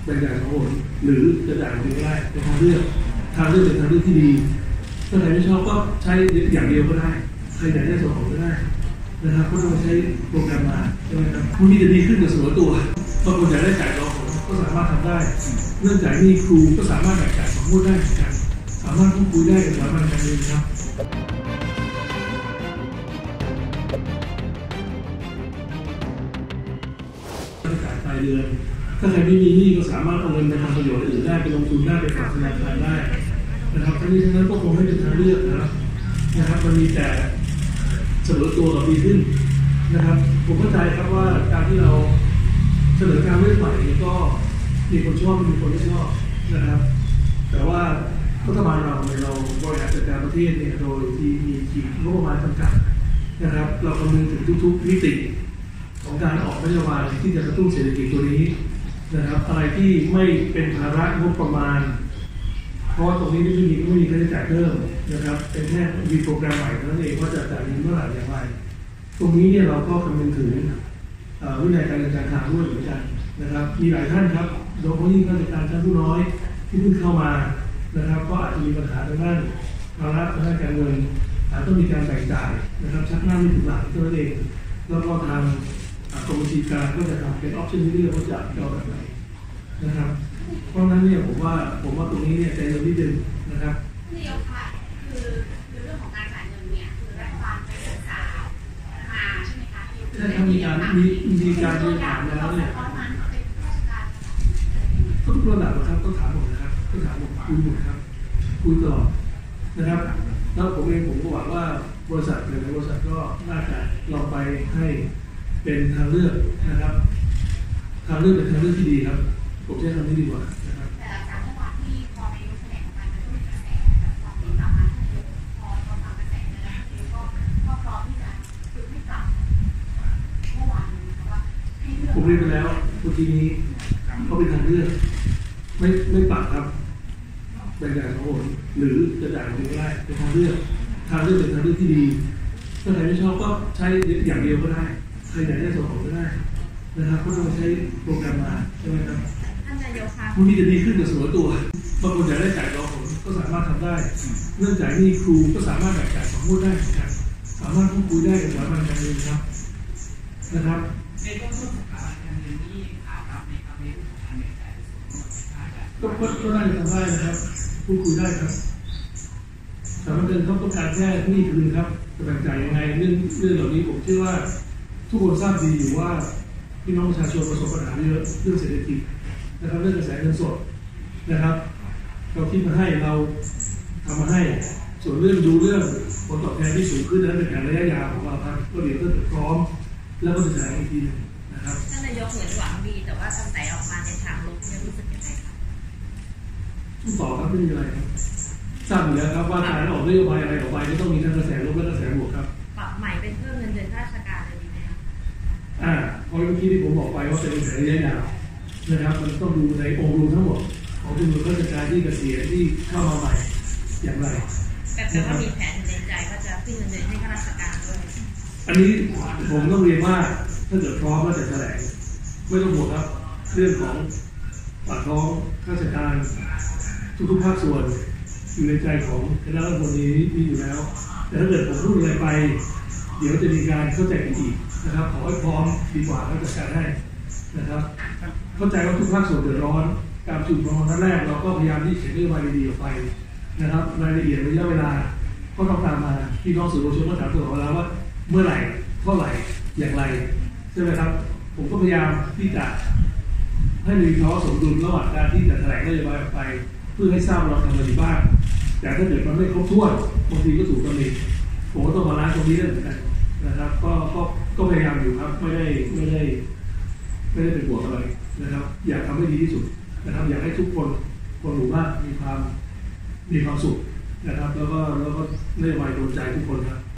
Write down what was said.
แบ่งจ่ายสองหนหรือจะจ่ายคนเดียวก็ได้เป็นทางเลือกเป็นทางเลือกที่ดีถ้าใครไม่ชอบก็ใช้อย่างเดียวก็ได้ใครอยากได้สองหนก็ได้นะครับก็ต้องใช้โปรแกรมมาใช่ไหมครับผู้ที่จะดีขึ้นกับเสมอตัวบางคนอยากได้จ่ายสองหนก็สามารถทำได้เรื่องจ่ายหนี้ครูก็สามารถจ่ายสองงวดได้เหมือนกันสามารถพูดคุยได้กับสถาบันการเงินครับจ่ายปลายเดือนถ้าใครไม่มีหนี้ก็สามารถเอาเงินไปทำประโยชน์อื่นได้ไปลงทุนได้ไปฝากธนาคารได้นะครับทั้งนี้ทั้งนั้นก็คงไม่เป็นทางเลือกนะครับมันมีแต่เสมอตัวกับดีขึ้นนะครับผมเข้าใจครับว่าการที่เราเสนอการเลือกใหม่ก็มีคนชอบมีคนไม่ชอบนะครับแต่ว่ารัฐบาลเราบริหารจัดการประเทศเนี่ยโดยที่มีขีดงบประมาณจำกัดนะครับเราคำนึงถึงทุกๆมิติของการออกนโยบายที่จะกระตุ้นเศรษฐกิจตัวนี้นะครับอะไรที่ไม่เป็นภาระงบประมาณเพราะตรงนี้ไม่มีค่าใช้จ่ายเพิ่มนะครับเป็นแค่มีโปรแกรมใหม่เท่านั้นเองว่าจะจ่ายเงินเมื่อไหร่อย่างไรตรงนี้เนี่ยเราก็คำนึงถึงวินัยการเงินการคลังด้วยเหมือนกันนะครับมีหลายท่านครับโดยเฉพาะยิ่งข้าราชการชั้นผู้น้อยที่เพิ่งเข้ามานะครับก็อาจจะมีปัญหาทางด้านภาระทางด้านการเงินต้องมีการแบ่งจ่ายนะครับชักหน้าไม่ถึงหลังเท่านั้นเองแล้วก็ทางกรมบัญชีกลางก็จะทำเป็นออปชั่นที่เรียกว่าจะเอาแบบไหนนะครับเพราะนั้นเนี่ยผมว่าตรงนี้เนี่ยใจเย็นนิดนึงนะครับนี่ค่ะคือเรื่องของการจ่ายเงินเนี่ยคือรัฐบาลไปศึกษามาใช่ไหมคะใช่ครับมีการถามแล้วเนี่ยทุกระดับนะครับต้องถามหมดนะครับต้องถามหมดคุยหมดครับคุยตลอดนะครับแล้วผมเองผมก็หวังว่าบริษัทหรือบริษัทก็น่าจะลองไปให้เป็นทางเลือกนะครับทางเลือกเป็นทางเลือกที่ดีครับผมใช้คำนี้ดีกว่านะครับแต่การเมื่อวานที่พอในยุคแถลงการมันก็มีกระแสแบบความที่ตามมาพอทำกระแสแล้วก็พร้อมที่จะคือให้ปรับเมื่อวานว่าให้เลือกผมเรียนไปแล้วเมื่อกี้นี้เขาเป็นทางเลือกไม่ปรับครับแบ่งจ่ายสองหนหรือจะจ่ายคนเดียวก็ได้เป็นทางเลือกเป็นทางเลือกที่ดีถ้าใครไม่ชอบก็ใช้อย่างเดียวก็ได้ใครอยากได้สองหนก็ได้นะครับก็ต้องใช้โปรแกรมมาใช่ไหมครับท่านนายกคะผู้ที่จะดีขึ้นกับเสมอตัวบางคนอยากได้จ่ายสองหนก็สามารถทำได้เรื่องจ่ายหนี้ครูก็สามารถจ่ายสองงวดได้เหมือนกันสามารถพูดคุยได้กับสถาบันการเงินครับนะครับในเรื่องของสถาบันการเงินนี่ขาดรับในครั้งนี้ทางไหนจ่ายก็น่าจะทำได้นะครับพูดคุยได้ครับสถาบันการเงินเขาต้องการแค่หนี้คืนครับจะแบ่งจ่ายยังไงเรื่องเหล่านี้ผมเชื่อว่าทุกคนทราบดีอยู่ว่าพี่น้องประชาชนประสบปัญหาเยอะเรื่องเศรษฐกิจนะครับเรื่องกระแสเงินสดนะครับเราคิดมาให้เราทำมาให้ส่วนเรื่องดูเรื่องผลตอบแทนที่สูงขึ้นนั้นเป็นแผนระยะยาวของเราครับก็เดี๋ยวก็จะพร้อมแล้วก็จะแถลงอีกทีนึงนะครับท่านนายกเหมือนหวังดีแต่ว่าตั้งแต่ออกมาในทางลบเนี่ยรู้สึกยังไงครับทุกต่อครับไม่มีอะไรครับทราบอยู่แล้วครับว่าการออกนโยบายอะไรออกไปก็ต้องมีทั้งกระแสลบและกระแสบวกครับปรับใหม่เป็นเพิ่มเงินเดือนข้าราชการเลยดีไหมครับเพราะเมื่อกี้ที่ผมบอกไปว่าเป็นแผนระยะยาวนะครับมันต้องดูในองค์รวมทั้งหมดของจำนวนข้าราชการที่เกษียณที่เข้ามาใหม่อย่างไรแต่ว่ามีแผนในใจว่าจะขึ้นเงินเดือนให้ข้าราชการด้วยอันนี้ผมต้องเรียนว่าถ้าเกิดพร้อมแล้วจะแถลงไม่ต้องห่วงครับเรื่องของปากท้องข้าราชการทุกภาคส่วนอยู่ในใจของคณะรัฐมนตรีมีอยู่แล้วแต่ถ้าเกิดผมพูดอะไรไปเดี๋ยวจะมีการเข้าใจกันอีกนะครับขอให้พร้อมดีกว่าแล้วจัดการให้นะครับเข้าใจว่าทุกภาคส่วนเดือดร้อนการประชุมของครั้งแรกเราก็พยายามที่เขียนนโยบายดีๆออกไปนะครับรายละเอียดระยะเวลาก็ต้องตามมาพี่น้องสื่อมวลชนก็ถามตัวเราว่าเมื่อไหร่เท่าไหร่อย่างไรใช่ไหมครับผมก็พยายามที่จะให้มีภาวะสมดุลระหว่างการที่จะแถลงนโยบายออกไปเพื่อให้ทราบเราทำอะไรบ้างแต่ถ้าเกิดมันไม่ครบถ้วนบางทีก็ถูกตำหนิผมก็ต้องมาล้างตรงนี้ด้วยเหมือนกันนะครับก็พยายามอยู่ครับไม่ได้เป็นห่วงอะไรนะครับอยากทำให้ดีที่สุดนะครับอยากให้ทุกคนหมู่บ้านมีความสุขนะครับแล้วก็นโยบายโดนใจทุกคนครับ